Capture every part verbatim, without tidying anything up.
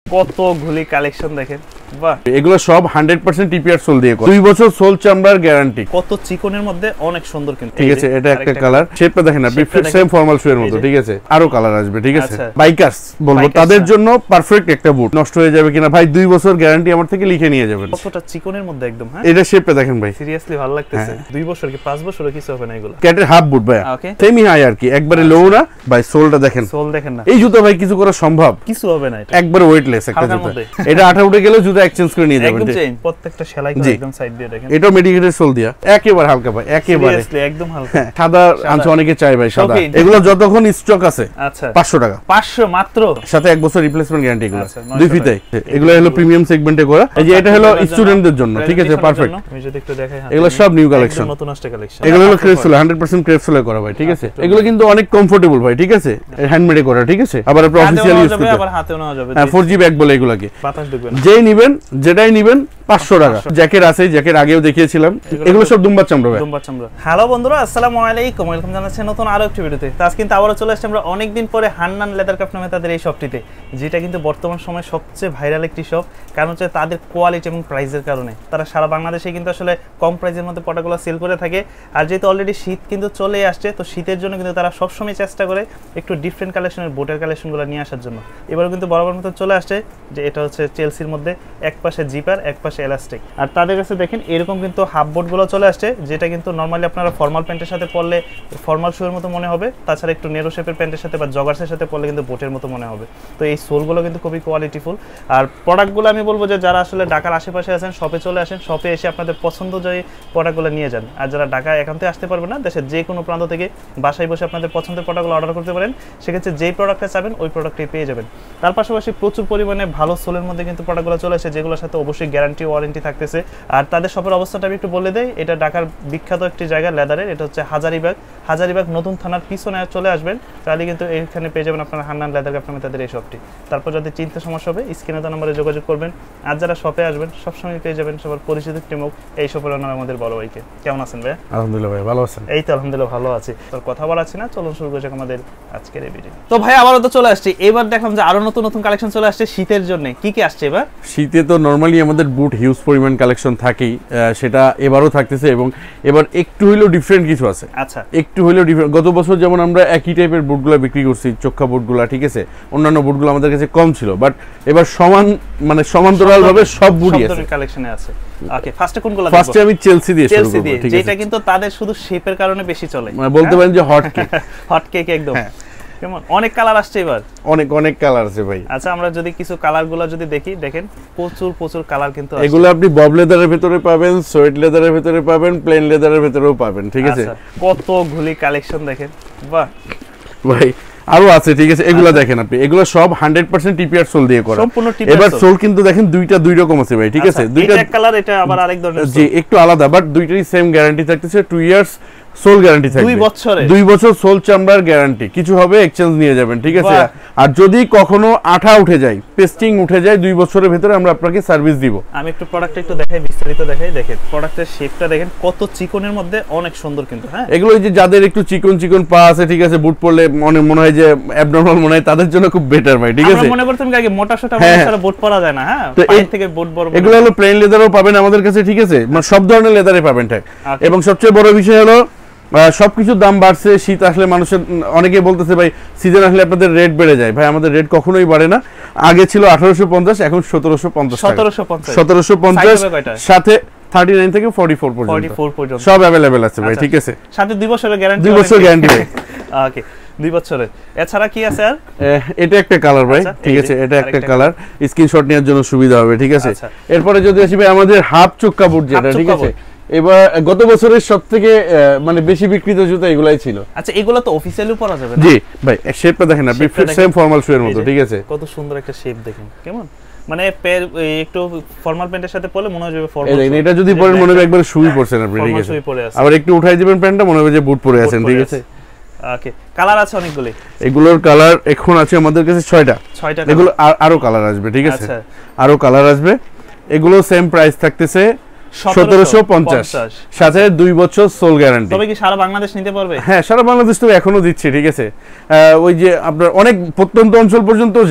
কতগুলি কালেকশন দেখেন, বাহ এগুলো সব হান্ড্রেড পার্সেন্ট টিপিআর সোল দিয়ে করা, দুই বছর সোল চামড়ার গ্যারান্টি। কত চিকনের মধ্যে অনেক সুন্দর কিন্তু, ঠিক আছে। এটা একটা কালার, শেপটা দেখেন আপনি সেম ফর্মাল শু এর মতো, ঠিক আছে। আরো কালার আসবে, ঠিক আছে। বাইকার্স বলবো তাদের জন্য পারফেক্ট একটা বুট, নষ্ট হয়ে যাবে কিনা ভাই দুই বছর গ্যারান্টি আমার থেকে লিখে নিয়ে যাবেন। কতটা চিকনের মধ্যে একদম। হ্যাঁ এটা শেপটা দেখেন ভাই, সিরিয়াসলি ভালো লাগতেছে। দুই বছর কি পাঁচ বছর কিছু হবে না এগুলো। ক্যাটের হাফ বুট ভাই, সেমি হাই আর কি, একবারে লো না ভাই। সোলটা দেখেন, সোল দেখেন না, এই জুতো ভাই কিছু করা সম্ভব? কিছু হবে না, এটা একবারে ওয়েটলেস একটা জুতো। এটা আঠা উঠে গেলেও জুতো এক্সচেঞ্জ করে নিয়ে যাবেন, একদম চেইন, প্রত্যেকটা সেলাই করা একদম সাইড দিয়ে দেখেন। এটা মেডিকেটেড সোল দিয়া, একেবারে হালকা ভাই, একেবারে সিরিয়াসলি একদম হালকা। সাদা আনছে অনেকে চাই ভাই সাদা, এগুলো যতক্ষণ স্টক আছে আচ্ছা পাঁচশো টাকা, পাঁচশো মাত্র, সাথে এক বছর রিপ্লেসমেন্ট গ্যারান্টি। এগুলো দুই ফিতে, এগুলো হলো প্রিমিয়াম সেগমেন্টে করা। এই যে এটা হলো স্টুডেন্টদের জন্য, ঠিক আছে, পারফেক্ট। আমি যদি একটু দেখাই, এগুলো সব নিউ কালেকশন, নতুন আসছে কালেকশন। এগুলো হলো crepe sole, hundred percent crepe সোলে করা ভাই, ঠিক আছে। এগুলো কিন্তু অনেক কমফোর্টেবল ভাই, ঠিক আছে, হ্যান্ডমেডে করা, ঠিক আছে। আবার আপনি অফিশিয়াল ইউজ করতে, আবার হাতেও নেওয়া যাবে। হ্যাঁ ফোর জি ব্যাগ বলে এগুলোকে, বাতাস ঢুকবে না। যেই নিবেন যেটাই নিবেন পাঁচশো টাকা। জ্যাকেট আছে, জ্যাকেট আগেও দেখিয়েছিলাম, এগুলো সব দুম্বার চামড়া ভাই, দুম্বার চামড়া। হ্যালো বন্ধুরা, আসসালামু আলাইকুম, ওয়েলকাম জানাচ্ছি নতুন আরো একটি ভিডিওতে। তো আজ কিন্তু আবারো চলে আসছি আমরা অনেকদিন পরে হান্নান লেদার ক্রাফট নামে তাদের এই শপটিতে, যেটা কিন্তু বর্তমান সময়ে সবচেয়ে ভাইরাল একটি শপ। কারণ হচ্ছে তাদের কোয়ালিটি এবং প্রাইসের কারণে তারা সারা বাংলাদেশে কিন্তু আসলে কম প্রাইসের মধ্যে প্রোডাক্টগুলো সেল করে থাকে। আর যেহেতু অলরেডি শীত কিন্তু চলে আসছে, তো শীতের জন্য কিন্তু তারা সবসময় চেষ্টা করে একটু ডিফারেন্ট কালেকশনের বোটের কালেকশনগুলো নিয়ে আসার জন্য। এবারও কিন্তু বরাবর মতো চলে আসছে, যে এটা হচ্ছে চেলসির মধ্যে এক পাশে জিপার এক পাশে এলাস্টিক। আর তাদের কাছে দেখেন এরকম কিন্তু হাফ বোটগুলো চলে আসছে, যেটা কিন্তু নর্মালি আপনারা ফর্মাল প্যান্টের সাথে পরলে ফর্মাল শুয়ের মতো মনে হবে, তাছাড়া একটু নেরো শেপের প্যান্টের সাথে বা জগার্সের সাথে পরলে কিন্তু বোটের মতো মনে হবে। তো এই সোলগুলো কিন্তু খুবই কোয়ালিটিফুল। আর প্রোডাক্টগুলো আমি বলবো যে যারা আসলে ঢাকার আশেপাশে আছেন, শপে চলে আসেন, শপে এসে আপনাদের পছন্দ অনুযায়ী প্রোডাক্টগুলো নিয়ে যান। আর যারা ঢাকা এখান থেকে আসতে পারবে না, দেশের যে কোনো প্রান্ত থেকে বাসায় বসে আপনাদের পছন্দের প্রোডাক্টগুলো অর্ডার করতে পারেন। সেক্ষেত্রে যেই প্রোডাক্টটা চাবেন ওই প্রোডাক্টটাই পেয়ে যাবেন। তার পাশাপাশি প্রচুর পরিমাণে ভালো সোলের মধ্যে কিন্তু প্রোডাক্টগুলো চলে আসে, যেগুলোর সাথে অবশ্যই গ্যারান্টি ওয়ারেন্টি থাকতেছে। আর তাদের শপের অবস্থাটা আমি একটু বলে দেই, এটা ঢাকার বিখ্যাত একটি জায়গা লেদারের, এটা হচ্ছে হাজারীবাগ। হাজারীবাগ নতুন থানার পিছনে চলে আসবেন, তাহলে কিন্তু এখানে পেয়ে যাবেন আপনারা হান্নান লেদার ক্রাফট নামে তাদের এই শপটি। তারপর যদি চিনতে সমস্যা হবে স্ক্রিনে দেওয়া নম্বরে যোগাযোগ করবেন। আর যারা শপে আসবেন সবসময় পেয়ে যাবেন সবার পরিচিত একটি মুখ, এই শপের নাম আমাদের বড় ভাইকে। কেমন আছেন ভাই? আলহামদুলিল্লাহ ভাই, ভালো আছেন? এই তো আলহামদুলিল্লাহ ভালো আছি। তোর কথা বলাচ্ছি না, চলুন শুরু করি আমাদের আজকের এই ভিডিও। তো ভাই আবারও তো চলে আসছি, এবার দেখলাম যে আরো নতুন নতুন কালেকশন চলে আসছে শীতের জন্য। কি কি আসছে এবার? শীতে তো নরমালি আমাদের বুট হিউজ পরিমাণ কালেকশন থাকেই, সেটা এবারও থাকতেছে এবং এবার একটু হইলেও ডিফারেন্ট কিছু আছে। আচ্ছা, একটু হইলেও ডিফারেন্ট। গত বছর যেমন আমরা একই টাইপের বুটগুলো বিক্রি করছি, চোখা বুটগুলো, ঠিক আছে, অন্যান্য বুটগুলো আমাদের কাছে কম ছিল, বাট এবার সমান মানে সমান্তরাল ভাবে সব বুটই আছে, কালেকশনে আছে। ওকে, ফার্স্টে কোনগুলো দেখব? ফার্স্টে আমি চেলসি দিয়ে শুরু করব, ঠিক আছে, যেটা কিন্তু তাদের শুধু শেপের কারণে বেশি চলে, মানে বলতে পারেন যে হট কেক। হট কেক একদম। কেমন অনেক কালার আসছে এবার, অনেক অনেক কালার আছে ভাই। আচ্ছা, আমরা যদি কিছু কালারগুলো যদি দেখি, দেখেন প্রচুর প্রচুর কালার কিন্তু আছে। এগুলো আপনি বব লেদারের ভিতরে পাবেন, সোয়েট লেদারের ভিতরে পাবেন, প্লেন লেদারের ভিতরেও পাবেন, ঠিক আছে। কতগুলি কালেকশন দেখেন, বাহ ভাই আরো আছে, ঠিক আছে। এগুলো দেখেন আপনি, এগুলো সব হান্ড্রেড পার্সেন্ট টিপিআর সোল দিয়ে করা, সম্পূর্ণ টিপিআর। এবার সোল কিন্তু দেখেন দুইটা দুই রকম আছে ভাই, ঠিক আছে। দুইটা এক কালার, এটা আবার আরেক ধরনের, জি একটু আলাদা, বাট দুইটারই সেম গ্যারান্টি থাকতেছে, টু ইয়ার্স সোল গ্যারান্টি থাকবে, দুই বছরে দুই বছর সোল চামড়ার গ্যারান্টি। কিছু হবে এক্সচেঞ্জ নিয়ে যাবেন, ঠিক আছে। আর যদি কখনো আঠা উঠে যায়, পেস্টিং উঠে যায়, দুই বছরের ভিতরে আমরা আপনাকে সার্ভিস দিব। আমি একটু প্রোডাক্টটা একটু দেখাই, বিস্তারিত দেখাই। দেখেন প্রোডাক্টের শেপটা দেখেন কত চিকনের মধ্যে, অনেক সুন্দর কিন্তু। হ্যাঁ, এগুলো যে যাদের একটু চিকন চিকন পা আছে, ঠিক আছে, বুট পরলে মনে মনে হয় যে অ্যাবনরমাল মনে হয়, তাদের জন্য খুব বেটার ভাই, ঠিক আছে। আমরা মনে করতাম আগে মোটা সোটা মানুষরা বুট পরা যায় না, হ্যাঁ, পায়ের থেকে বুট বড়। এগুলো হলো প্লেন লেদারও পাবেন আমাদের কাছে, ঠিক আছে, মানে সব ধরনের লেদারে পাবেন ঠিক। এবং সবচেয়ে বড় বিষয় হলো সবকিছুর দাম বাড়ছে। শীত আসলে মানুষের অনেকে বলতেছে ভাই সিজন আসলে আপনাদের রেট বেড়ে যায়। ভাই আমাদের রেট কখনোই বাড়ে না। আগে ছিল আঠারোশো পঞ্চাশ, এখন সতেরোশো পঞ্চাশ, সতেরোশো পঞ্চাশ, সাথে থার্টি নাইন থেকে ফর্টি ফোর পর্যন্ত সব অ্যাভেলেবেল আছে ভাই, ঠিক আছে। সাথে দুই বছরের গ্যারান্টি, দুই বছর গ্যারান্টি ভাই। ওকে, দুই বছরের। এছাড়া কি আছে আর? এটা একটা কালার ভাই, ঠিক আছে, এটা একটা কালার, স্ক্রিনশট নেওয়ার জন্য সুবিধা হবে, ঠিক আছে। এরপরে যদি আসি ভাই আমাদের হাফ চোক্কা বুট, যেটা ঠিক আছে, এবার গত বছরের সবথেকে মানে বেশি বিক্রিত জুতা এগুলাই ছিল। আচ্ছা, এগুলো তো অফিশিয়ালি পরা যাবে না? জি ভাই, শেপটা দেখেন আপনি, সেম ফর্মাল শু এর মতো, ঠিক আছে। কত সুন্দর একটা শেপ দেখেন, কেমন মানে একটু ফর্মাল প্যান্টের সাথে পরলে মনে হবে ফর্মাল। এটা যদি পরেন মনে হবে একবার শুই পরছেন আপনি, ঠিক আছে। আবার একটু উঠাই দিবেন প্যান্টটা, মনে হবে যে বুট পরে আছেন, ঠিক আছে। ওকে, কালার আছে অনেকগুলো। এগুলোর কালার এখন আছে আমাদের কাছে ছয়টা, ছয়টা। এগুলো আরো কালার আসবে, ঠিক আছে, আরো কালার আসবে। এগুলো সেম প্রাইস থাকতেছে সতেরোশো পঞ্চাশ, সাথে দুই বছর সোল গ্যারান্টি। তবে কি সারা বাংলাদেশ নিতে পারবে? হ্যাঁ, সারা বাংলাদেশ তো এখনো দিচ্ছে, ঠিক আছে। ওই যে আপনার অনেক প্রত্যন্ত অঞ্চল পর্যন্ত যায়,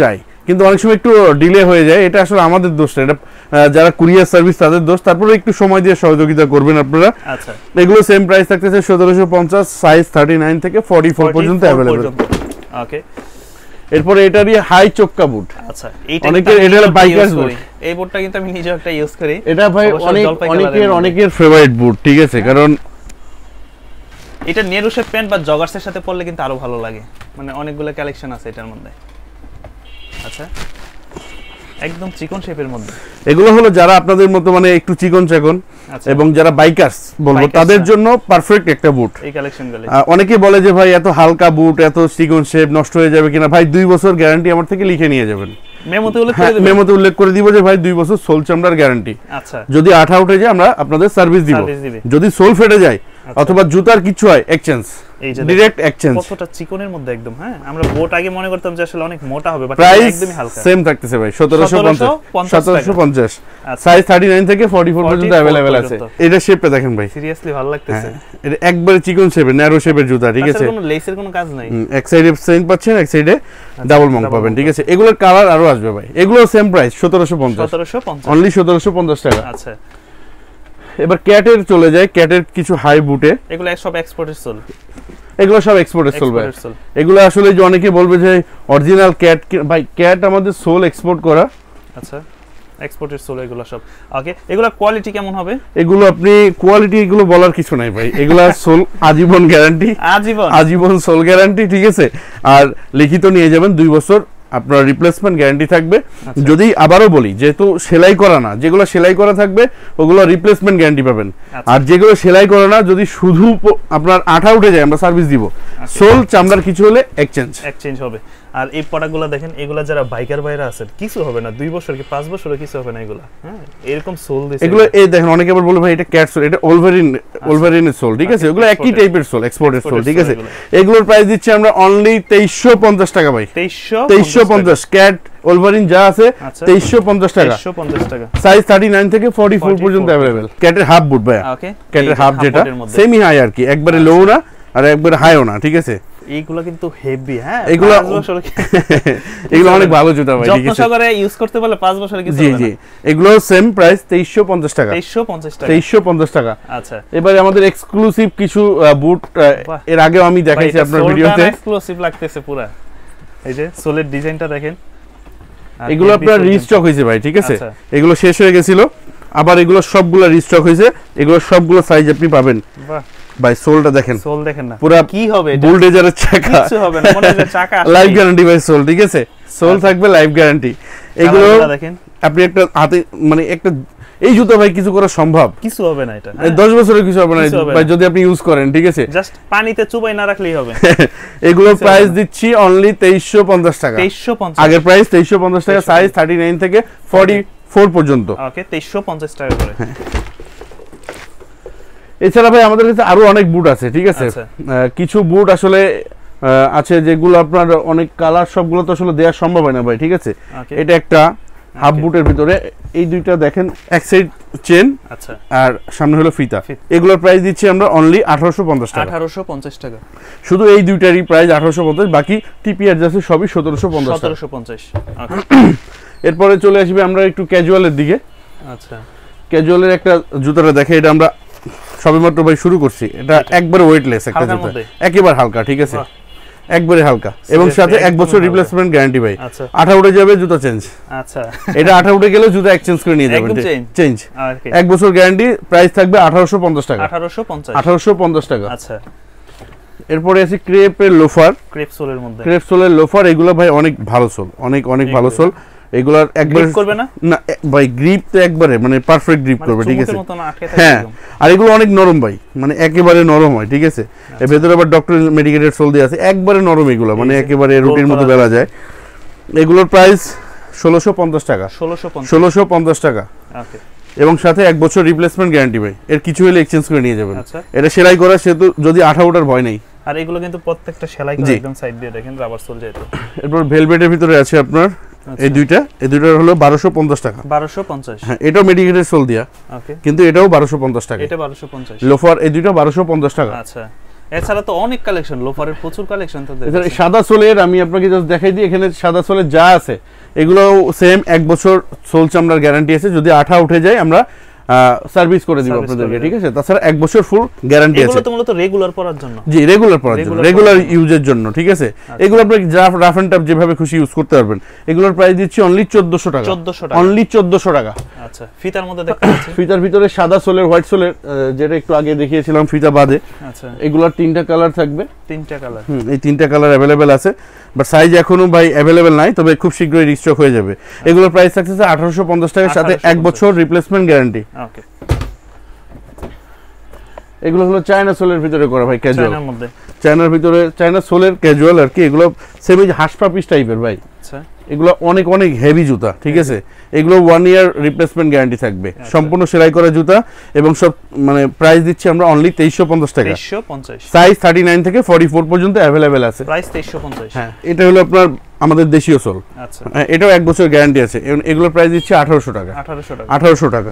কিন্তু অনেক সময় একটু ডিলে হয়ে যায়, এটা আসলে আমাদের দোষ না, এটা যারা কুরিয়ার সার্ভিস তাদের দোষ। তারপরে একটু সময় দিয়ে সহযোগিতা করবেন আপনারা। আচ্ছা, এগুলো সেম প্রাইস থাকতেছে সতেরোশো পঞ্চাশ, সাইজ থার্টি নাইন থেকে ফর্টি ফোর পর্যন্ত অ্যাভেলেবল। ওকে, এরপরে এটারই হাই চোক্কা বুট। আচ্ছা, এইটা অনেকের এটা হলো বাইকার্স বুট। এই বুটটা কিন্তু আমি নিজে একটা ইউজ করি। এটা ভাই অনেক অনেকের অনেকের ফেভারিট বুট, ঠিক আছে, কারণ এটা নেরুশের প্যান্ট বা জগার্সের সাথে পরলে কিন্তু আরো ভালো লাগে, মানে অনেকগুলো কালেকশন আছে এটার মধ্যে। আচ্ছা, একদম চিকন শেপের মধ্যে। এগুলো হলো যারা আপনাদের মতো মানে একটু চিকন চাকন এবং যারা বাইকার্স বলবো তাদের জন্য পারফেক্ট একটা বুট এই কালেকশনগুলো। অনেকে বলে যে ভাই এত হালকা বুট এত চিকন শেপ নষ্ট হয়ে যাবে কিনা, ভাই দুই বছর গ্যারান্টি আমার থেকে লিখে নিয়ে যাবেন। মেমোতে উল্লেখ করে দিব, মেমোতে উল্লেখ করে দিব যে ভাই দুই বছর সোল চামড়ার গ্যারান্টি। আচ্ছা, যদি আঠা উঠে যায় আমরা আপনাদের সার্ভিস দিব, যদি সোল ফেটে যায় অথবা জুতার কিছু হয় এক্সচেঞ্জ, ডাইরেক্ট এক্সচেঞ্জ। কতটা চিকনের মধ্যে একদম। হ্যাঁ, আমরা বোট আগে মনে করতাম যে আসলে অনেক মোটা হবে, বাট একদমই হালকা। সেম থাকতেছে ভাই সতেরোশো পঞ্চাশ, সাইজ থার্টি নাইন থেকে ফর্টি ফোর পর্যন্ত अवेलेबल আছে। এটা শেপটা দেখেন ভাই, সিরিয়াসলি ভালো লাগতেছে। এটা একবারে চিকন শেপের ন্যারো শেপের জুতা, ঠিক আছে, কোনো লেসের কোনো কাজ নাই। এক সাইডে চেইন পাচ্ছেন, এক সাইডে ডাবল মং পাবেন, ঠিক আছে। এগুলোর কালার আরো আসবে ভাই, এগুলো সেম প্রাইস সতেরোশো পঞ্চাশ, অনলি সতেরোশো পঞ্চাশ টাকা। আচ্ছা, এবার ক্যাটের চলে যায়, ক্যাটের কিছু হাই বুটে। এগুলো সব এক্সপোর্টের সোল, এগুলো সব এক্সপোর্টের সোল ভাই। এগুলো আসলে যে অনেকে বলবে যে অরিজিনাল ক্যাট, ভাই ক্যাট আমাদের সোল এক্সপোর্ট করা। আচ্ছা, এক্সপোর্টের সোল এগুলো সব। ওকে, এগুলো কোয়ালিটি কেমন হবে? এগুলো আপনি কোয়ালিটি এগুলো বলার কিছু নাই ভাই, এগুলো সোল আজীবন গ্যারান্টি, আজীবন আজীবন সোল গ্যারান্টি, ঠিক আছে। আর লিখিত নিয়ে যাবেন দুই বছর, আপনার রিপ্লেসমেন্ট গ্যারান্টি থাকবে। যদি আবারও বলি যেহেতু সেলাই করা না, যেগুলো সেলাই করা থাকবে ওগুলো রিপ্লেসমেন্ট গ্যারান্টি পাবেন। আর যেগুলো সেলাই করা না যদি শুধু আপনার আঠা উঠে যায় আমরা সার্ভিস দিব, সোল চামড়ার কিছু হলে এক্সচেঞ্জ এক্সচেঞ্জ হবে। আর এই প্রোডাক্টগুলো দেখেন, এগুলা যারা বাইকার বাইরে আছেন কিছু হবে না, দুই বছর কি পাঁচ বছরও কিছু হবে না এগুলা। হ্যাঁ, এরকম সোল দিছে এগুলো। এই দেখেন অনেকে আবার বলে ভাই এটা ক্যাট সোল, এটা ওলভারিন, ওলভারিনের সোল, ঠিক আছে, এগুলো একই টাইপের সোল, এক্সপোর্টের সোল, ঠিক আছে। এগুলোর প্রাইস দিচ্ছি আমরা অনলি তেইশশো পঞ্চাশ টাকা ভাই, তেইশশো পঞ্চাশ। ক্যাট ওলভারিন যা আছে তেইশশো পঞ্চাশ টাকা, সাইজ থার্টি নাইন থেকে ফর্টি ফোর পর্যন্ত अवेलेबल। ক্যাটের হাফ বুট ভাই, ক্যাটের হাফ যেটা সেমি হাই আর কি, একবারে লো না আর একবারে হাইও না, ঠিক আছে। এইগুলা কিন্তু হেভি। হ্যাঁ, এগুলো এগুলো অনেক ভালো জুতা ভাই, ঠিক আছে, যত্ন সহকারে ইউজ করতে পারলে পাঁচ বছর কিছু হবে না। জি জি, এগুলো সেম প্রাইস তেইশশো পঞ্চাশ টাকা, তেইশশো পঞ্চাশ টাকা, তেইশশো পঞ্চাশ টাকা। আচ্ছা, এবারে আমাদের এক্সক্লুসিভ কিছু বুট, এর আগেও আমি দেখাইছি আপনার ভিডিওতে, এক্সক্লুসিভ লাগতেছে পুরো। এই যে সোলের ডিজাইনটা দেখেন, এগুলো আপনার রিস্টক হয়েছে ভাই, ঠিক আছে, এগুলো শেষ হয়ে গেছিল, আবার এগুলো সবগুলো রিস্টক হয়েছে, এগুলো সবগুলো সাইজ আপনি পাবেন। বাহ ভাই, সোলটা দেখেন, সোল দেখেন না পুরো কি হবে, এটা বুলডোজারের চাকা, কিছু হবে না, মনে হয় চাকা লাইফ গ্যারান্টি ভাই সোল, ঠিক আছে, সোল থাকবে লাইফ গ্যারান্টি। এগুলো দেখেন আপনি একটা হাতে মানে একটা এই জুতো ভাই কিছু করা সম্ভব, কিছু হবে না, এটা দশ বছরের কিছু হবে না ভাই যদি আপনি ইউজ করেন, ঠিক আছে, জাস্ট পানিতে চুবাই না রাখলেই হবে। এগুলো প্রাইস দিচ্ছি অনলি তেইশশো পঞ্চাশ টাকা, তেইশশো পঞ্চাশ, আগের প্রাইস তেইশশো পঞ্চাশ টাকা, সাইজ থার্টি নাইন থেকে ফর্টি ফোর পর্যন্ত। ওকে, তেইশশো পঞ্চাশ টাকা করে। এছাড়া ভাই আমাদের কাছে আরো অনেক বুট আছে, ঠিক আছে, কিছু বুট আসলে আছে যেগুলো আপনার অনেক কালার, সবগুলো তো আসলে দেওয়া সম্ভব হয় না ভাই, ঠিক আছে। এটা একটা হাফ বুটের ভিতরে, এই দুইটা দেখেন এক সাইড চেন, আচ্ছা, আর সামনে হলো ফিতা। এগুলোর প্রাইস দিচ্ছি আমরা অনলি আঠারোশো পঞ্চাশ টাকা, আঠারোশো পঞ্চাশ টাকা। শুধু এই দুইটারই প্রাইস আঠারোশো পঞ্চাশ, বাকি টিপি অ্যাডজাস্ট সবই সতেরোশো পঞ্চাশ, সতেরোশো পঞ্চাশ। এরপরে চলে আসবে আমরা একটু ক্যাজুয়ালের দিকে। আচ্ছা, ক্যাজুয়ালের একটা জুতাটা দেখে, এটা আমরা সবেমাত্র ভাই শুরু করছি, এটা একবারে ওয়েটলেস একটা জুতা, একেবারে হালকা, ঠিক আছে, একবারে হালকা, এবং সাথে এক বছর রিপ্লেসমেন্ট গ্যারান্টি ভাই। আঠা উঠে যাবে জুতা চেঞ্জ, আচ্ছা, এটা আঠা উঠে গেলে জুতা এক্সচেঞ্জ করে নিয়ে যাবেন, চেঞ্জ, এক বছর গ্যারান্টি। প্রাইস থাকবে আঠারোশো পঞ্চাশ টাকা, আঠারোশো পঞ্চাশ, আঠারোশো পঞ্চাশ টাকা। আচ্ছা, এরপরে আছে ক্রেপের লোফার, ক্রেপ সোলের মধ্যে, ক্রেপ সোলের লোফার, এগুলো ভাই অনেক ভালো সোল, অনেক অনেক ভালো সোল। এগুলার একবার করবে না না ভাই, গ্রিপ তো একবারে মানে পারফেক্ট গ্রিপ করবে, ঠিক আছে, হ্যাঁ, আর এগুলো অনেক নরম ভাই, মানে একেবারে নরম হয়, ঠিক আছে। এর ভেতরে আবার ডক্টর মেডিকেটেড সোল দিয়ে আছে, একবারে নরম এগুলো, মানে একেবারে রুটির মতো বেলা যায়। এগুলোর প্রাইস ষোলোশো পঞ্চাশ টাকা, ষোলোশো পঞ্চাশ টাকা, এবং সাথে এক বছর রিপ্লেসমেন্ট গ্যারান্টি ভাই, এর কিছু হলে এক্সচেঞ্জ করে নিয়ে যাবেন। এটা সেলাই করা, সেহেতু যদি আঠা ওঠার ভয় নেই। আর এগুলো কিন্তু প্রত্যেকটা সেলাই করা, একদম সাইড দিয়ে দেখেন রাবার সোল যেহেতু। এরপর ভেলভেটের ভিতরে আছে আপনার এই দুইটা, এই দুইটার হলো বারোশো পঞ্চাশ টাকা, বারোশো পঞ্চাশ, হ্যাঁ, এটাও মেডিকেটেড সোল দিয়া, ওকে, কিন্তু এটাও বারোশো পঞ্চাশ টাকা, এটা বারোশো পঞ্চাশ। লোফার এই দুইটা বারোশো পঞ্চাশ টাকা। আচ্ছা, এছাড়া তো অনেক কালেকশন, লোফারের প্রচুর কালেকশন তো দেখেন। এছাড়া সাদা সোলের আমি আপনাকে জাস্ট দেখাই দিই, এখানে সাদা সোলের যা আছে এগুলো সেম এক বছর সোল চামড়ার গ্যারান্টি আছে, যদি আঠা উঠে যায় আমরা সার্ভিস করে দিব আপনাদেরকে, ঠিক আছে। তাছাড়া এক বছর ফুল গ্যারান্টি আছে। এগুলো তো মূলত রেগুলার পরার জন্য, জি রেগুলার পরার জন্য, রেগুলার ইউজের জন্য, ঠিক আছে। এগুলো আপনি রাফ এন্ড টাফ যেভাবে খুশি ইউজ করতে পারবেন। এগুলোর প্রাইস দিচ্ছি অনলি চোদ্দশো টাকা, চোদ্দশো টাকা, অনলি চোদ্দশো টাকা। আচ্ছা, ফিতার মধ্যে দেখতে পাচ্ছি, ফিতার ভিতরে সাদা সোলের, হোয়াইট সোলের, যেটা একটু আগে দেখিয়েছিলাম ফিতা বাদে। আচ্ছা, এগুলোর তিনটা কালার থাকবে, তিনটা কালার, হুম এই তিনটা কালার अवेलेबल আছে, বাট সাইজ এখনো ভাই अवेलेबल নাই, তবে খুব শীঘ্রই রিস্টক হয়ে যাবে। এগুলোর প্রাইস থাকছে আঠারোশো পঞ্চাশ টাকার সাথে এক বছর রিপ্লেসমেন্ট গ্যারান্টি। ওকে, এগুলো হলো চায়না সোলের ভিতরে করা ভাই, ক্যাজুয়াল, চায়নার মধ্যে, চায়নার ভিতরে চায়না সোলের ক্যাজুয়াল আর কি। এগুলো সেমি হাসপা পিস টাইপের ভাই। আচ্ছা, এগুলো অনেক অনেক হেভি জুতা, ঠিক আছে। এগুলো ওয়ান ইয়ার রিপ্লেসমেন্ট গ্যারান্টি থাকবে, সম্পূর্ণ সেলাই করা জুতা, এবং সব মানে প্রাইস দিচ্ছি আমরা অনলি তেইশশো পঞ্চাশ টাকা, তেইশশো পঞ্চাশ, সাইজ থার্টি নাইন থেকে ফর্টি ফোর পর্যন্ত অ্যাভেলেবেল আছে, প্রাইস তেইশশো পঞ্চাশ। হ্যাঁ, এটা হলো আপনার আমাদের দেশীয় সোল। আচ্ছা, এটাও এক বছর গ্যারান্টি আছে, এগুলোর প্রাইস দিচ্ছি আঠারোশো টাকা, আঠারোশো টাকা, আঠারোশো টাকা।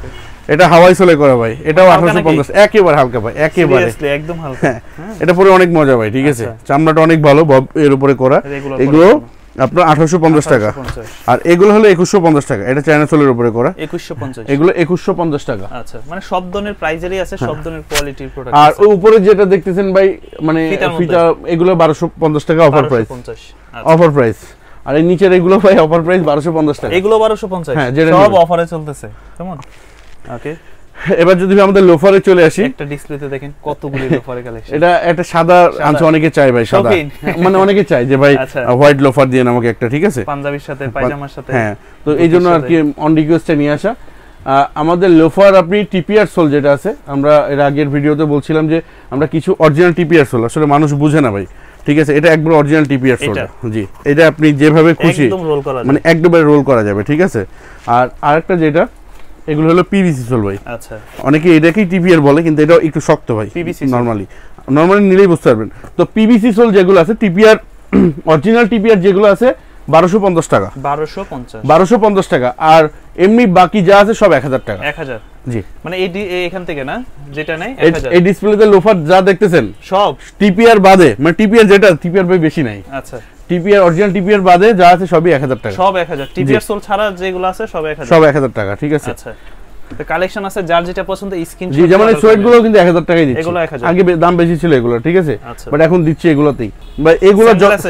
এটা হাওয়াই সোলে করা ভাই, এটাও আঠারোশো পঞ্চাশ, একেবারে হালকা ভাই, একেবারে একদম হালকা। এটা পরে অনেক মজা ভাই, ঠিক আছে। চামড়াটা অনেক ভালো, বব এর উপরে করা। এগুলো আপনার আঠারোশো পঞ্চাশ টাকা, আর এগুলো হলো একুশশো পঞ্চাশ টাকা। এটা চায়না সোলের উপরে করা, একুশশো পঞ্চাশ, এগুলো একুশশো পঞ্চাশ টাকা। আচ্ছা, মানে সব ধরনের প্রাইজেরই আছে, সব ধরনের কোয়ালিটির প্রোডাক্ট। আর ওই উপরে যেটা দেখতেছেন ভাই, মানে ফিতা, এগুলো বারোশো পঞ্চাশ টাকা অফার প্রাইস, অফার প্রাইস। আর এই নিচের এগুলো ভাই অফার প্রাইস বারোশো পঞ্চাশ টাকা, এগুলো বারোশো পঞ্চাশ, হ্যাঁ, সব অফারে চলতেছে, কেমন? ওকে, এবার যদি আমাদের লোফারে চলে আসি, একটা ডিসপ্লেতে দেখেন কতগুলো লোফারের কালেকশন। এটা একটা সাদা আনছে, অনেকে চাই ভাই সাদা, মানে অনেকে চাই যে ভাই হোয়াইট লোফার দিয়ে আমাকে একটা, ঠিক আছে, পাঞ্জাবির সাথে, পায়জামার সাথে, হ্যাঁ। তো এই জন্য আর কি অন রিকোয়েস্টে নিয়ে আসা। আমাদের লোফার আপনি টিপিআর সোল যেটা আছে, আমরা এর আগের ভিডিওতে বলছিলাম যে আমরা কিছু অরিজিনাল টিপিআর সোল, আসলে মানুষ বুঝে না ভাই, ঠিক আছে। এটা একবার অরিজিনাল টিপিআর সোল, জি। এটা আপনি যেভাবে খুশি মানে একদমই রোল করা যাবে, ঠিক আছে। আর আরেকটা যেটা, এগুলো হলো পিভিসি সোল ভাই। আচ্ছা, অনেকে এটাকেই টিপিআর বলে, কিন্তু এটা একটু শক্ত ভাই, পিভিসি নরমালি নরমালি নিলেই বুঝতে পারবেন। তো পিভিসি সোল যেগুলো আছে, টিপিআর অরিজিনাল টিপিআর যেগুলো আছে বারোশো পঞ্চাশ টাকা, বারোশো পঞ্চাশ, বারোশো পঞ্চাশ টাকা। আর এমনি বাকি যা আছে সব এক হাজার টাকা, এক হাজার, জি। মানে এই এখান থেকে না, যেটা নাই এই ডিসপ্লেতে লোফার যা দেখতেছেন সব টিপিআর বাদে, মানে টিপিআর যেটা টিপিআর ভাই বেশি নাই। আচ্ছা, টিপিআর অরিজিনাল টিপিআর বাদে যা আছে সবই এক হাজার টাকা, সব এক হাজার। টিপিআর সোল ছাড়া যেগুলো আছে সব এক হাজার, সব এক হাজার টাকা, ঠিক আছে। আচ্ছা, তো কালেকশন আছে, যার যেটা পছন্দ স্ক্রিনশট, জি। যেমন এই সোয়েটগুলো কিন্তু এক হাজার টাকায় দিচ্ছি, এগুলো এক হাজার, আগে দাম বেশি ছিল এগুলো, ঠিক আছে, বাট এখন দিচ্ছি এগুলোতেই ভাই। এগুলো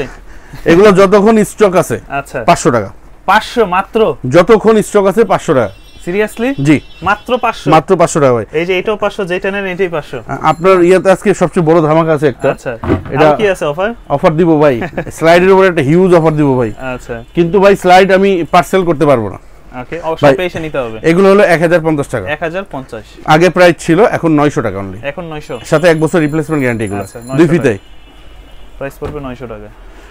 এগুলো যতক্ষণ স্টক আছে, আচ্ছা, পাঁচশো টাকা, পাঁচশো মাত্র, যতক্ষণ স্টক আছে পাঁচশো টাকা। সিরিয়াসলি? জি, মাত্র পাঁচশো, মাত্র পাঁচশো টাকা ভাই। এই যে এটাও পাঁচশো, যেটা নেন এটাই পাঁচশো। আপনার ইয়াতে আজকে সবচেয়ে বড় ধামাকা আছে একটা। আচ্ছা, এটা কি আছে অফার? অফার দিব ভাই, স্লাইডের উপরে একটা হিউজ অফার দিব ভাই। আচ্ছা, কিন্তু ভাই স্লাইড আমি পার্সেল করতে পারবো না। ওকে, অবশ্যই পেশে নিতে হবে। এগুলো হলো এক হাজার পঞ্চাশ টাকা, এক হাজার পঞ্চাশ আগে প্রাইস ছিল, এখন নয়শো টাকা অনলি, এখন নয়শো, সাথে এক বছর রিপ্লেসমেন্ট গ্যারান্টি। এগুলো দুই ফিতে প্রাইস পড়বে নয়শো টাকা।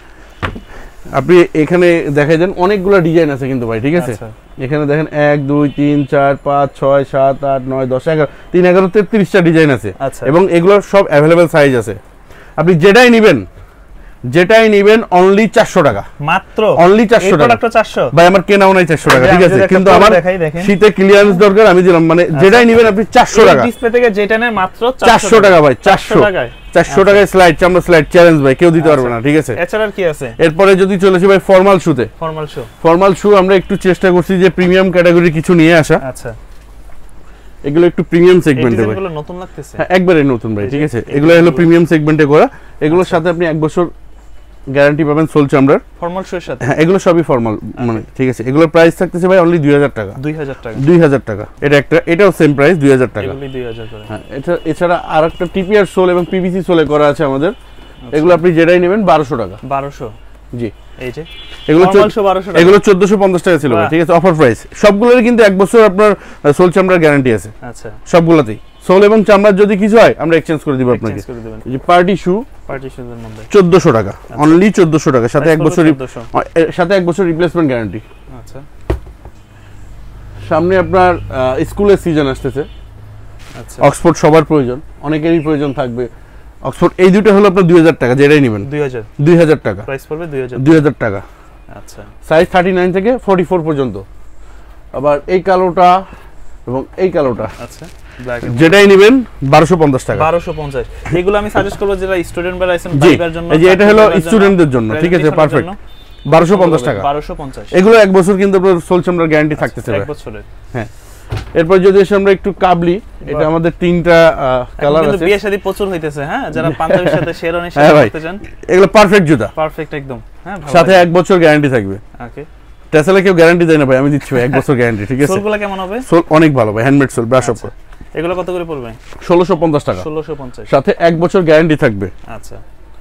আপনি এখানে দেখা যান অনেকগুলো ডিজাইন আছে কিন্তু ভাই, ঠিক আছে। এখানে দেখেন এক দুই তিন চার পাঁচ ছয় সাত আট নয় দশ এগারো, তিন এগারো তেত্রিশটা ডিজাইন আছে, এবং এগুলোর সব অ্যাভেলেবেল সাইজ আছে। আপনি যেটাই নিবেন, যেটাই নিবেন অনলি চারশো টাকা, মাত্র অনলি চারশো টাকা, চারশো ভাই। আমার কেনাও নাই চারশো টাকা, ঠিক আছে, কিন্তু আমার শীতে ক্লিয়ারেন্স দরকার, আমি দিলাম। মানে যেটাই নিবেন আপনি চারশো টাকা, ডিসপ্লে থেকে যেটা নেয় মাত্র চারশো টাকা ভাই, চারশো টাকায়, চারশো টাকায় স্লাইড, চামড়া স্লাইড চ্যালেঞ্জ ভাই, কেউ দিতে পারবে না, ঠিক আছে। এছাড়া কি আছে? এরপরে যদি চলেছি ভাই ফর্মাল শুতে, ফর্মাল শু, ফর্মাল শু আমরা একটু চেষ্টা করছি যে প্রিমিয়াম ক্যাটাগরি কিছু নিয়ে আসা। আচ্ছা, এগুলো একটু প্রিমিয়াম সেগমেন্টে ভাই, এগুলো নতুন লাগতেছে, হ্যাঁ একবারে নতুন ভাই, ঠিক আছে। এগুলো হলো প্রিমিয়াম সেগমেন্টে করা, এগুলোর সাথে আপনি এক বছর গ্যারান্টি পাবেন সোল চামড়ার, ফর্মাল শুয়ের সাথে, হ্যাঁ এগুলো সবই ফর্মাল, মানে ঠিক আছে। এগুলোর প্রাইস থাকতেছে ভাই অনলি দুই হাজার টাকা, দুই হাজার টাকা, দুই হাজার টাকা। এটা একটা, এটাও সেম প্রাইস দুই হাজার টাকা, এগুলো দুই হাজার করে। হ্যাঁ, এটা এছাড়া আরেকটা টিপিআর সোল এবং পিভিসি সোলে করা আছে আমাদের, এগুলো আপনি যেটাই নেবেন বারোশো টাকা, বারোশো, জি। এই যে এগুলো এগুলো চোদ্দশো পঞ্চাশ টাকা ছিল ভাই, ঠিক আছে, অফার প্রাইস। সবগুলোর কিন্তু এক বছর আপনার সোল চামড়ার গ্যারান্টি আছে। আচ্ছা, সবগুলোতেই সোল এবং চামড়ার যদি কিছু হয় আমরা এক্সচেঞ্জ করে দিব আপনাকে। এই যে পার্টি শু, পার্টি শুজের মধ্যে চোদ্দশো টাকা, অনলি চোদ্দশো টাকা, সাথে এক বছর সাথে এক বছর রিপ্লেসমেন্ট গ্যারান্টি। আচ্ছা, সামনে আপনার স্কুলের সিজন আসতেছে, আচ্ছা, অক্সফোর্ড সবার প্রয়োজন, অনেকেরই প্রয়োজন থাকবে অক্সফোর্ড। এই দুটো হলো আপনার দুই হাজার টাকা, যেটাই নেবেন দুই হাজার, দুই হাজার টাকা প্রাইস পড়বে, দুই হাজার, দুই হাজার টাকা। আচ্ছা, সাইজ থার্টি নাইন থেকে ফর্টি ফোর পর্যন্ত। আবার এই কালোটা এবং এই কালোটা, আচ্ছা, যেটাই নেবেন বারোশো পঞ্চাশ টাকা। বারোশো পঞ্চাশ এগুলো আমি সাজেস্ট করব যারা স্টুডেন্ট বা লাইসেন্স বাইকার জন্য। এই যে এটা হলো স্টুডেন্টদের জন্য, ঠিক আছে, পারফেক্ট বারোশো পঞ্চাশ টাকা। বারোশো পঞ্চাশ এগুলো এক বছর কিন্তু আপনার সোল চামড়ার গ্যারান্টি থাকতেছে এক বছরের। হ্যাঁ, এরপর যদি এসে আমরা একটু কাবলি, এটা আমাদের তিনটা কালার আছে। বিয়ে শাদী প্রচুর হইতেছে, হ্যাঁ, যারা পাঞ্জাবির সাথে শেরওয়ানির সাথে পরতে চান এগুলো পারফেক্ট জুতা, পারফেক্ট একদম। হ্যাঁ, সাথে এক বছর গ্যারান্টি থাকবে। ওকে, টেসেলে কেউ গ্যারান্টি দেয় না ভাই, আমি দিচ্ছি ভাই এক বছর গ্যারান্টি, ঠিক আছে। সোলগুলো কেমন হবে? সোল অনেক ভালো ভাই, হ্যান্ডমেড সোল, ব্রাশ আপ। এগুলো কত করে পড়বে? ষোলোশো পঞ্চাশ টাকা, ষোলোশো পঞ্চাশ, সাথে এক বছর গ্যারান্টি থাকবে। আচ্ছা,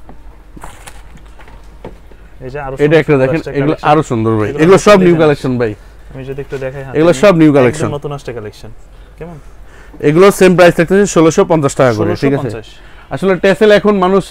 এই যে আরো এটা একটা দেখেন, এগুলো আরো সুন্দর ভাই, এগুলো সব নিউ কালেকশন ভাই। আমি যদি একটু দেখাই, হ্যাঁ, এগুলো সব নিউ কালেকশন, নতুন আসছে কালেকশন। কেমন? এগুলো সেম প্রাইস থাকতেছে ষোলোশো পঞ্চাশ টাকা করে, ঠিক আছে। আসলে টেসেল এখন মানুষ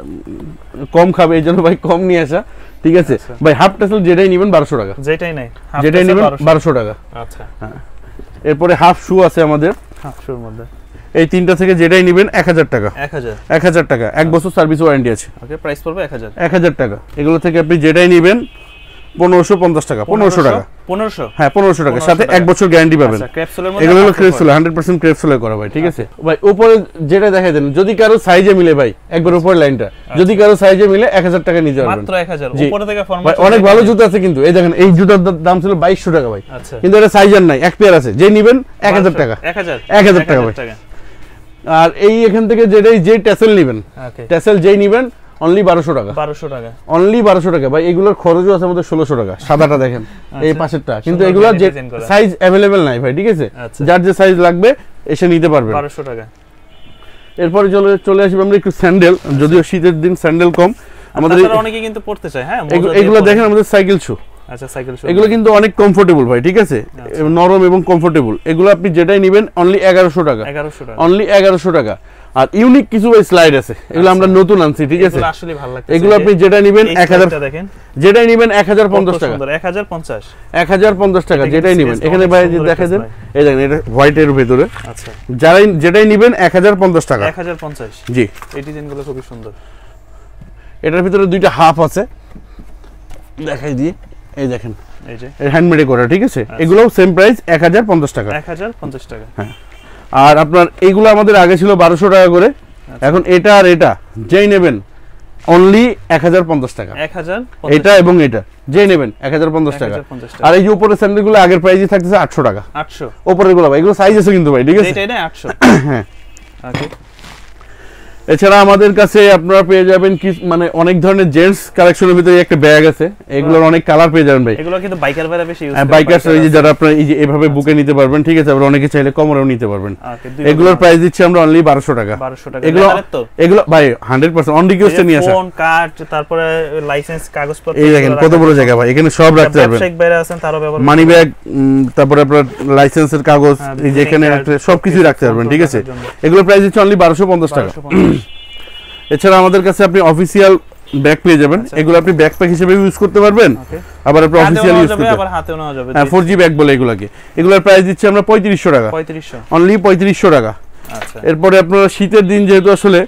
কম খাবে, এই জন্য ভাই কম নিয়ে আসা, ঠিক আছে ভাই। হাফ টেসেল যেটাই নেবেন বারোশো টাকা, যেটাই নাই যেটাই নেবেন বারোশো টাকা। আচ্ছা, হ্যাঁ। এরপরে হাফ শু আছে আমাদের, হাফ শুর মধ্যে এই তিনটা থেকে যেটাই নেবেন এক হাজার টাকা, এক হাজার এক হাজার টাকা, এক বছর সার্ভিস ওয়ারেন্টি আছে। ওকে, প্রাইস পড়বে এক হাজার, এক হাজার টাকা। এগুলো থেকে আপনি যেটাই নেবেন পনেরোশো পঞ্চাশ টাকা, পনেরোশো টাকা, পনেরোশো, হ্যাঁ পনেরোশো টাকা, সাথে এক বছর গ্যারান্টি পাবেন। এগুলো হলো crepe sole, hundred percent crepe সোলে করা ভাই, ঠিক আছে ভাই। উপরে যেটা দেখাই দেন, যদি কারো সাইজে মিলে ভাই, একবার উপরে লাইনটা যদি কারো সাইজে মিলে এক হাজার টাকা নিতে পারবেন, মাত্র এক হাজার। উপরে থেকে ভাই অনেক ভালো জুতা আছে কিন্তু, এই দেখেন এই জুতার দাম ছিল বাইশশো টাকা ভাই, কিন্তু এটা সাইজের নাই, এক পেয়ার আছে, যে নিবেন এক হাজার টাকা, এক হাজার এক হাজার টাকা ভাই। আর এই এখান থেকে যেটাই যে টেসেল নিবেন, টেসেল যেই নিবেন অনলি বারোশো টাকা, বারোশো টাকা, অনলি বারোশো টাকা ভাই। এগুলোর খরচও আছে আমাদের ষোলোশো টাকা, সাদাটা দেখেন এই পাশেরটা, কিন্তু এগুলোর যে সাইজ অ্যাভেলেবেল নাই ভাই, ঠিক আছে, যার যে সাইজ লাগবে এসে নিতে পারবে বারোশো টাকা। এরপরে চলে চলে আসবে আমরা একটু স্যান্ডেল, যদিও শীতের দিন স্যান্ডেল কম আমাদের, অনেকে কিন্তু পড়তে চায়। হ্যাঁ, এগুলো দেখেন আমাদের সাইকেল শু। আচ্ছা, সাইকেল শু, এগুলো কিন্তু অনেক কমফোর্টেবল ভাই, ঠিক আছে, নরম এবং কমফোর্টেবল। এগুলো আপনি যেটাই নেবেন অনলি এগারোশো টাকা, এগারোশো টাকা, অনলি এগারোশো টাকা। আর ইউনিক কিছু স্লাইড আছে, এগুলো আমরা নতুন আনছি, ঠিক আছে, আসলে ভালো লাগছে। এগুলো আপনি যেটা নেবেন এক হাজার, দেখেন যেটাই নেবেন এক হাজার পঞ্চাশ টাকা, এক হাজার পঞ্চাশ, এক হাজার পঞ্চাশ টাকা যেটাই নেবেন। এখানে ভাই যে দেখা দেন, এই দেখেন এটা হোয়াইটের ভিতরে, আচ্ছা, যারাই যেটাই নেবেন এক হাজার পঞ্চাশ টাকা, এক হাজার পঞ্চাশ। জি, এই ডিজাইনগুলো খুবই সুন্দর। এটার ভিতরে দুইটা হাফ আছে, দেখাই দিই, এই দেখেন এই যে হ্যান্ডমেড করা, ঠিক আছে। এগুলোও সেম প্রাইস এক হাজার পঞ্চাশ টাকা, এক হাজার পঞ্চাশ টাকা। হ্যাঁ, আর আপনার এইগুলো আমাদের আগে ছিল বারোশো টাকা করে, এখন এটা আর এটা যেই নেবেন অনলি এক হাজার পঞ্চাশ টাকা, এক হাজার, এটা এবং এটা যেই নেবেন এক হাজার পঞ্চাশ টাকা। আর এই যে উপরের স্যান্ডেলগুলো আগের প্রাইসই থাকতেছে আটশো টাকা, আটশো উপরের গুলো ভাই, এগুলো সাইজ আছে কিন্তু ভাই, ঠিক আছে, এটা আটশো। হ্যাঁ, ওকে। এছাড়া আমাদের কাছে আপনারা পেয়ে যাবেন কি মানে অনেক ধরনের জেন্টস কালেকশনের ভিতরে একটা ব্যাগ আছে, এগুলোর অনেক কালার পেয়ে যাবেন ভাই। এগুলো কিন্তু বাইকার ভাইরা বেশি ইউজ করে, বাইকার এই যে যারা আপনারা এই যে এভাবে বুকে নিতে পারবেন, ঠিক আছে, আবার অনেকে চাইলে কোমরেও নিতে পারবেন। এগুলোর প্রাইস দিচ্ছি আমরা অনলি বারোশো টাকা, বারোশো টাকা। এগুলো এগুলো ভাই হান্ড্রেড পার্সেন্ট অন রিকোয়েস্টে নিয়ে আসা, ফোন কার্ড, তারপরে লাইসেন্স কাগজপত্র, এই দেখেন কত বড় জায়গা ভাই, এখানে সব রাখতে পারবেন, ব্যবসায়িক বাইরে আছেন তারও ব্যবহার, মানি ব্যাগ, তারপরে আপনার লাইসেন্সের কাগজ, এই যে এখানে সবকিছু রাখতে পারবেন, ঠিক আছে। এগুলোর প্রাইস দিচ্ছি অনলি বারোশো পঞ্চাশ টাকা। এছাড়া আমাদের কাছে আপনি অফিসিয়াল ব্যাগ পেয়ে যাবেন, এগুলো আপনি ব্যাকপ্যাক হিসেবে ইউজ করতে পারবেন, আবার আপনি অফিসিয়াল ইউজ করতে পারবেন, আবার হাতেও নেওয়া যাবে। হ্যাঁ, ফোর জি ব্যাগ বলে এগুলোকে। এগুলোর প্রাইস দিচ্ছি আমরা পঁয়ত্রিশশো টাকা, পঁয়ত্রিশশো, অনলি পঁয়ত্রিশশো টাকা। আচ্ছা, এরপরে আপনারা শীতের দিন যেহেতু আসলে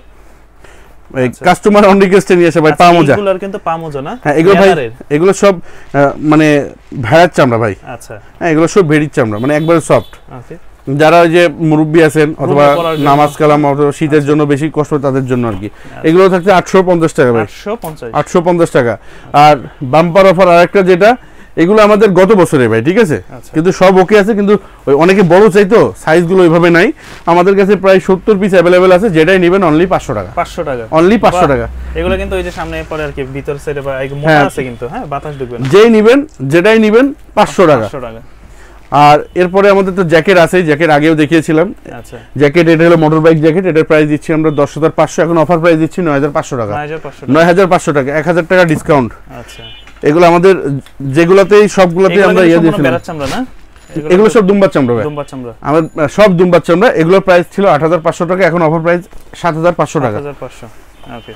এই কাস্টমার অন রিকোয়েস্টে নিয়ে আসে ভাই, পা মোজা, এগুলোর কিন্তু পা মোজা না, হ্যাঁ এগুলো ভাই, এগুলো সব মানে ভেড়ার চামড়া ভাই। আচ্ছা, হ্যাঁ এগুলো সব ভেড়ির চামড়া, মানে একবারে সফট। ওকে, যারা ওই যে মুরব্বী আছেন অথবা নামাজ কালাম অথবা শীতের জন্য বেশি কষ্ট তাদের জন্য আর কি, এগুলো থাকছে আটশো পঞ্চাশ টাকা ভাই, আটশো পঞ্চাশ টাকা। আর বাম্পার অফার আরেকটা যেটা, এগুলো আমাদের গত বছরে ভাই, ঠিক আছে, কিন্তু সব ওকে আছে, কিন্তু ওই অনেকে বড় চাইতো, সাইজগুলো ওইভাবে নাই। আমাদের কাছে প্রায় সত্তর পিস অ্যাভেলেবেল আছে, যেটাই নেবেন অনলি পাঁচশো টাকা, পাঁচশো টাকা, অনলি পাঁচশো টাকা। এগুলো কিন্তু ওই যে সামনে পরে আর কি ভিতর সাইডে বা এক মোটা আছে কিন্তু, হ্যাঁ বাতাস ঢুকবে না, যেই নেবেন যেটাই নেবেন পাঁচশো টাকা, পাঁচশো টাকা। আর এরপরে আমাদের তো জ্যাকেট আছে, জ্যাকেট আগেও দেখিয়েছিলাম। আচ্ছা, জ্যাকেট এটা হলো মোটর বাইক জ্যাকেট, এটার প্রাইস দিচ্ছি আমরা দশ হাজার পাঁচশো, এখন অফার প্রাইস দিচ্ছি নয় হাজার পাঁচশো টাকা, নয় হাজার পাঁচশো টাকা, এক হাজার টাকা ডিসকাউন্ট। আচ্ছা, এগুলো আমাদের যেগুলোতেই সবগুলোতেই আমরা ইয়ে দিয়েছিলাম, এগুলো সব দুম্বার চামড়া ভাই, দুম্বার চামড়া আমার সব দুম্বার চামড়া। এগুলোর প্রাইস ছিল আট হাজার পাঁচশো টাকা, এখন অফার প্রাইস সাত হাজার পাঁচশো টাকা, সাত হাজার পাঁচশো। ওকে,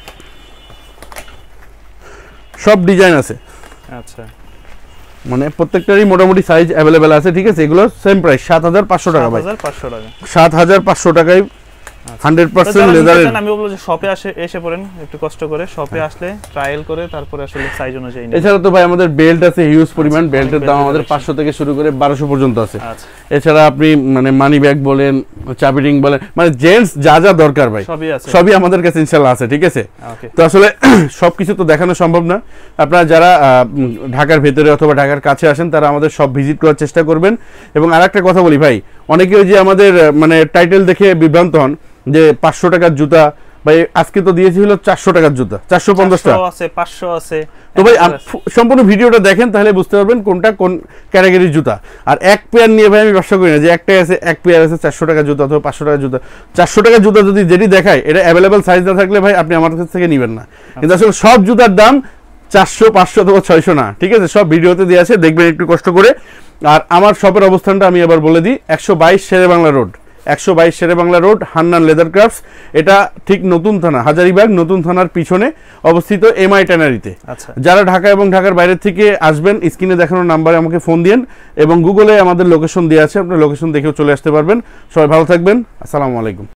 সব ডিজাইন আছে। আচ্ছা, মানে প্রত্যেকটারই মোটামুটি সাইজ অ্যাভেলেবেল আছে, ঠিক আছে। এগুলো সেম প্রাইস সাত হাজার পাঁচশো টাকা ভাই, সাত হাজার পাঁচশো টাকায় হান্ড্রেড পার্সেন্ট লেদারের। আমি বলবো যে শপে আসে এসে পড়েন একটু কষ্ট করে, শপে আসলে ট্রায়াল করে তারপরে আসলে সাইজ অনুযায়ী নিন। এছাড়া তো ভাই আমাদের বেল্ট আছে হিউজ পরিমাণ, বেল্টের দাম আমাদের পাঁচশো থেকে শুরু করে বারোশো পর্যন্ত আছে। এছাড়া আপনি মানে মানি ব্যাগ বলেন, চাবি রিং বলেন, মানে জেন্টস যা যা দরকার ভাই সবই আছে, সবই আমাদের কাছে ইনশাআল্লাহ আছে, ঠিক আছে। তো আসলে সবকিছু তো দেখানো সম্ভব না, আপনারা যারা ঢাকার ভেতরে অথবা ঢাকার কাছে আসেন তারা আমাদের সব ভিজিট করার চেষ্টা করবেন। এবং আরেকটা কথা বলি ভাই, অনেকে ওই যে আমাদের মানে টাইটেল দেখে বিভ্রান্ত হন যে পাঁচশো টাকার জুতা, ভাই আজকে তো দিয়েছি হলো চারশো টাকার জুতা, চারশো পঞ্চাশ টাকা আছে, পাঁচশো আছে। তো ভাই সম্পূর্ণ ভিডিওটা দেখেন তাহলে বুঝতে পারবেন কোনটা কোন ক্যাটাগরির জুতা। আর এক পেয়ার নিয়ে ভাই আমি ব্যবসা করি না যে একটাই আছে, এক পেয়ার আছে চারশো টাকার জুতা অথবা পাঁচশো টাকার জুতা। চারশো টাকার জুতা যদি যেটি দেখায় এটা অ্যাভেলেবেল সাইজ না থাকলে ভাই আপনি আমার কাছ থেকে নেবেন না। কিন্তু আসলে সব জুতার দাম চারশো পাঁচশো অথবা ছয়শো না, ঠিক আছে, সব ভিডিওতে দিয়ে আছে, দেখবেন একটু কষ্ট করে। আর আমার শপের অবস্থানটা আমি আবার বলে দিই, একশো বাইশ শেরে বাংলা রোড, একশো বাইশ Shere Bangla road, Hannan leather crafts. এটা ঠিক নতুন থানা, হাজারীবাগ নতুন থানার পিছনে অবস্থিত এমআই ট্যানারিতে। যারা ঢাকা এবং ঢাকার বাইরে থেকে আসবেন স্ক্রিনে দেখানো নাম্বারে আমাকে ফোন দিন, এবং গুগলে আমাদের লোকেশন দেওয়া আছে, আপনার লোকেশন দেখেও চলে আসতে পারবেন। সবাই ভালো থাকবেন, আসসালামু আলাইকুম।